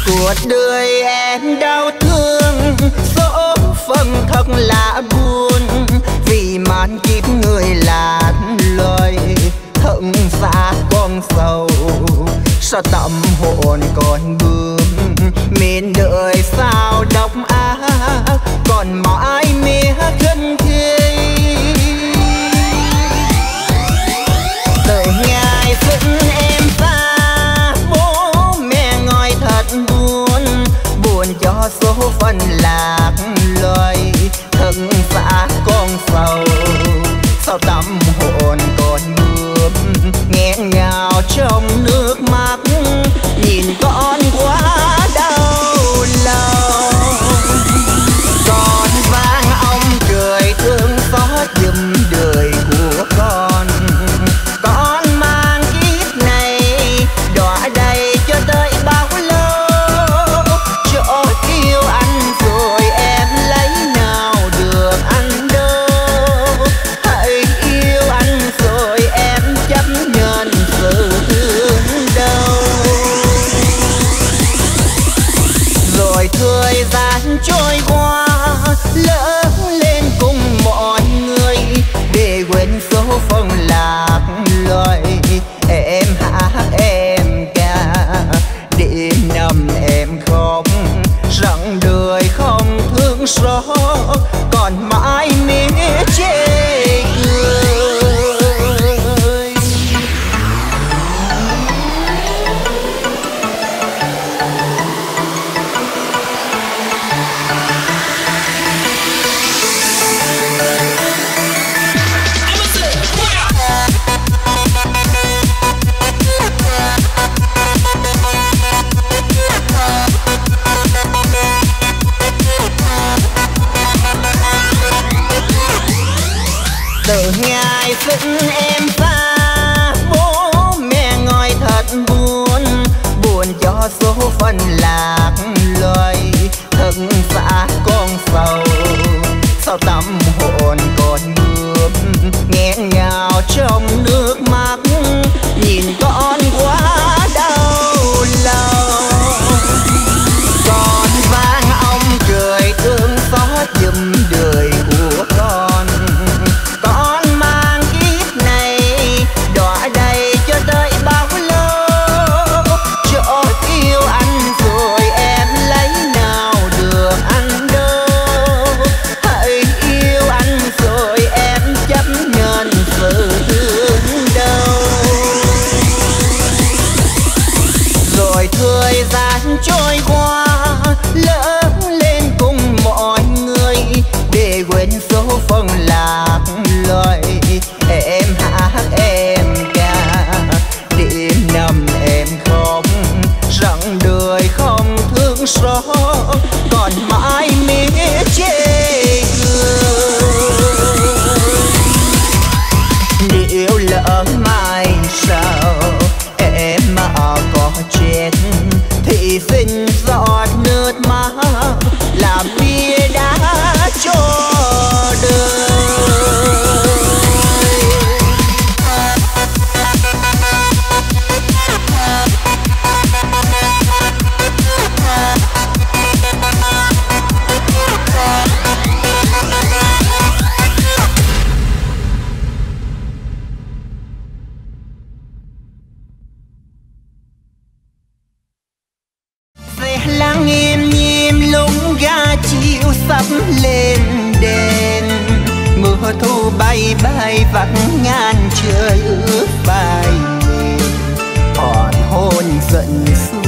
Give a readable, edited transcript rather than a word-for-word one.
Cuộc đời em đau thương, số phận thật là buồn, vì màn kiếp người lạc loài thân xa con sầu. Sao tâm hồn còn bướm miền đời sao độc ác, còn mãi mía thân thiết. Từ ngày dẫn em xa, bố mẹ ngồi thật buồn, buồn cho số phận lạc loài thân xa con sầu. Sao tâm hồn còn bướm nghẹn ngào trong nước mắt, nhìn con quá đau lòng. Con vang ông cười thương xót giùm đời của con mang kiếp này đọa đầy cho tới bao lâu. Chỗ yêu anh rồi em lấy nào được anh đâu, hãy yêu anh rồi em chấp nhận sự thương đau. Rồi thời gian trôi qua, lớn lên cùng mọi người để quên số phận lạc loài. Em hát em ca đêm năm em khóc, rằng đời không thương xót, còn mãi mía chê cười. Từ ngày dẫn em xa, bố mẹ ngồi thật buồn, buồn cho số phận lạc loài thân xa con sầu. Sao tâm hồn còn bướm nghẹn ngào trong nước mắt, nhìn con quá đau lòng. Con vang ông cười thương xót giùm đời của con mang kiếp này đọa đầy cho tới bao lâu. Chỗ yêu anh rồi em lấy nào được anh đâu, hãy yêu anh rồi em chấp nhận sự thương đau. Rồi thời gian trôi qua, lớn lên cùng mọi người để quên số phận lạc loài. Em hát em ca đêm năm em khóc, rằng đời không thương xót, còn mãi mía chê cười. Nếu lỡ mai sau em mà có chết, thì xin giọt nước mắt làm bia đá cho đời. Lắng im nhịp lúc ga chiều sắp lên đèn, mưa thu bay bay vắt ngang trời ướt vai mềm, hòn hôn giận